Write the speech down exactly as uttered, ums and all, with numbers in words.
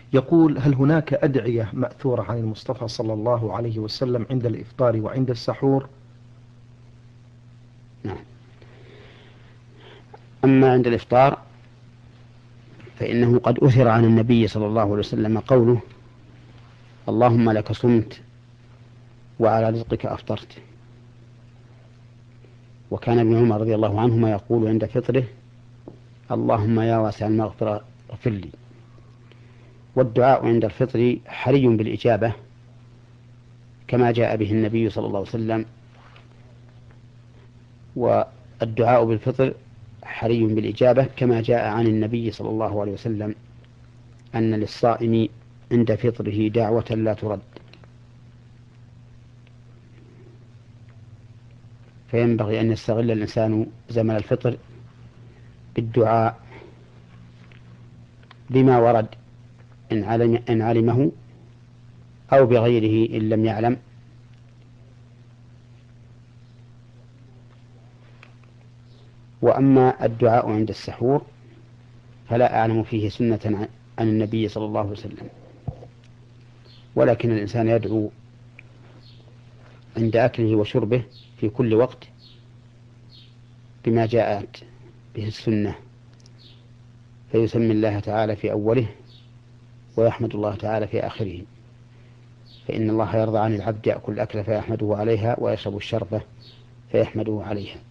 يقول: هل هناك أدعية مأثورة عن المصطفى صلى الله عليه وسلم عند الإفطار وعند السحور؟ نعم. أما عند الإفطار فإنه قد أثر عن النبي صلى الله عليه وسلم قوله: اللهم لك صمت وعلى رزقك أفطرت. وكان ابن عمر رضي الله عنهما يقول عند فطره: اللهم يا واسع المغفرة اغفر لي. والدعاء عند الفطر حري بالإجابة كما جاء به النبي صلى الله عليه وسلم. والدعاء بالفطر حري بالإجابة كما جاء عن النبي صلى الله عليه وسلم أن للصائم عند فطره دعوة لا ترد. فينبغي أن يستغل الإنسان زمن الفطر بالدعاء بما ورد إن علم إن علمه أو بغيره إن لم يعلم. وأما الدعاء عند السحور فلا أعلم فيه سنة عن النبي صلى الله عليه وسلم، ولكن الإنسان يدعو عند أكله وشربه في كل وقت بما جاءت به السنة، فيسمي الله تعالى في أوله ويحمد الله تعالى في آخره، فإن الله يرضى عن العبد يأكل الأكل فيحمده عليها ويشرب الشربة فيحمده عليها.